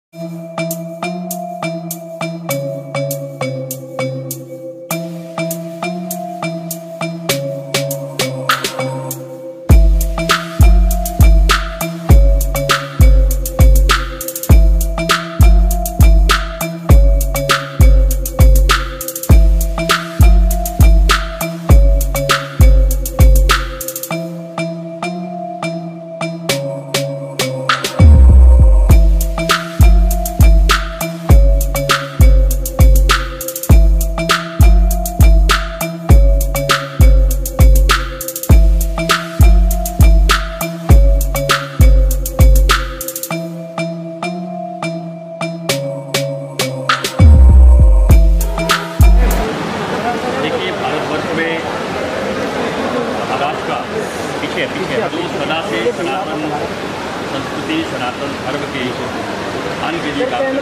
पीछे जो सदा से सनातन संस्कृति सनातन धर्म के उत्थान के लिए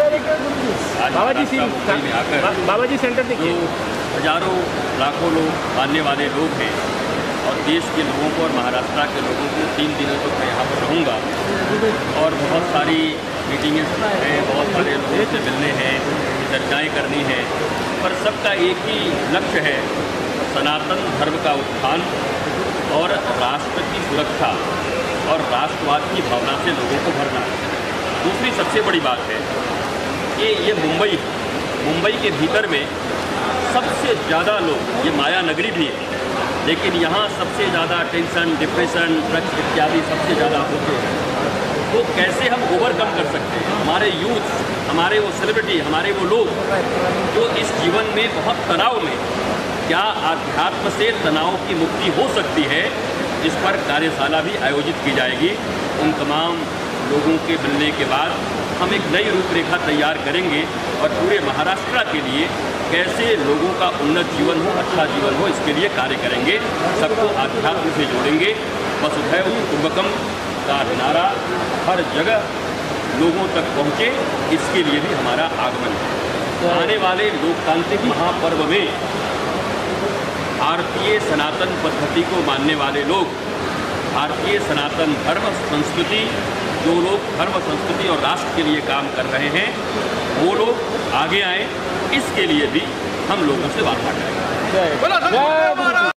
बाबा जी सेंटर देखिए, हजारों लाखों लोग मानने वाले लोग हैं और देश के लोगों को और महाराष्ट्र के लोगों को 3 दिनों तक मैं यहाँ पर रहूँगा और बहुत सारी मीटिंगें हैं, बहुत सारे लोगों से मिलने हैं, चर्चाएँ करनी हैं, पर सबका एक ही लक्ष्य है, सनातन धर्म का उत्थान और राष्ट्र की सुरक्षा और राष्ट्रवाद की भावना से लोगों को भरना है। दूसरी सबसे बड़ी बात है कि ये मुंबई के भीतर में सबसे ज़्यादा लोग, ये माया नगरी भी है, लेकिन यहाँ सबसे ज़्यादा टेंशन, डिप्रेशन, ड्रग्स इत्यादि सबसे ज़्यादा होते हैं। तो कैसे हम ओवरकम कर सकते हैं? हमारे यूथ, हमारे वो सेलिब्रिटी, हमारे वो लोग जो इस जीवन में बहुत तनाव में, क्या आध्यात्म से तनाव की मुक्ति हो सकती है, इस पर कार्यशाला भी आयोजित की जाएगी। उन तमाम लोगों के मिलने के बाद हम एक नई रूपरेखा तैयार करेंगे और पूरे महाराष्ट्र के लिए कैसे लोगों का उन्नत जीवन हो, अच्छा जीवन हो, इसके लिए कार्य करेंगे। सबको आध्यात्म से जोड़ेंगे। वसुधैव कुटुंबकम का नारा हर जगह लोगों तक पहुँचे, इसके लिए भी हमारा आगमन है। आने वाले लोकतांत्रिक महापर्व में भारतीय सनातन पद्धति को मानने वाले लोग, भारतीय सनातन धर्म संस्कृति, जो लोग धर्म संस्कृति और राष्ट्र के लिए काम कर रहे हैं, वो लोग आगे आए, इसके लिए भी हम लोगों से वार्ता करेंगे।